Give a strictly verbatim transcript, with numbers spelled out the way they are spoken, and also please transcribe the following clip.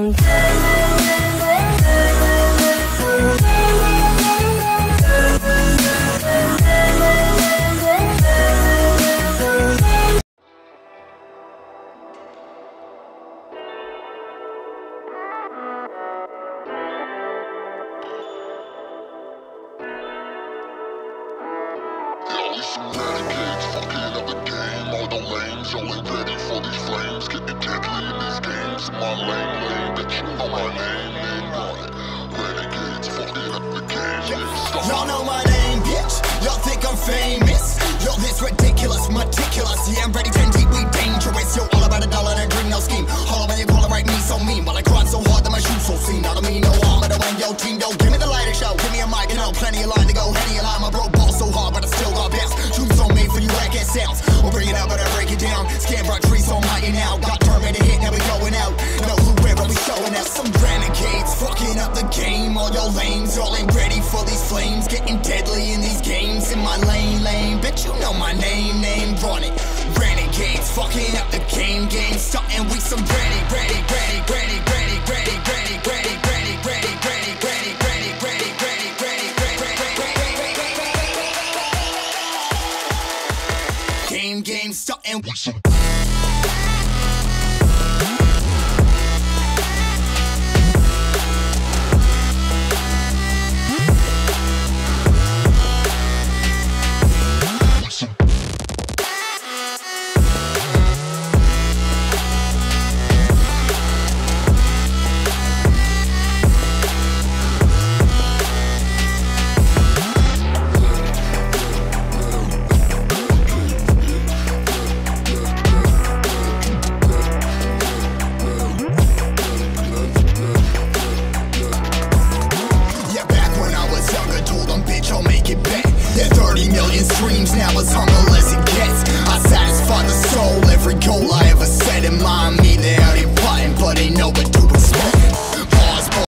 We some renegades, fucking up the game. All the lames, y'all ain't ready for these flames. Getting deadly in these games. My lane, lane, bet you know my name, name on it. Renegades, fucking up the game. Y'all know my name, bitch. Y'all think I'm famous. Yo, this ridiculous, meticulous. Yeah, I'm ready, ten deep, we dangerous. Yo, all about a dollar and a green, no scheme. All when you call it right, me so mean. While I grind so hard that my shoes so clean. I don't mean no harm, I don't want yo team, yo. Give me the lighter show, give me a mic, and I'll plenty of line to go. Henny a line, my bro ball so hard, but I still got best. Tunes so made for you, whack ass sounds. We'll bring it up, but I break it down. Scan brought trees so mighty now. Got permit to hit, now we going out. No blue river, we showing out. Some renegades, fucking up the game. All your lames, y'all ain't ready for these flames. Getting deadly in these games. In my lane, lane, bitch, you know my name, name, run it. Renegades, fucking up the game, game. Starting we some ready, ready, ready, ready, ready, ready, ready, ready, ready, ready, ready, ready, ready, ready, ready, ready, ready, game, game, starting we some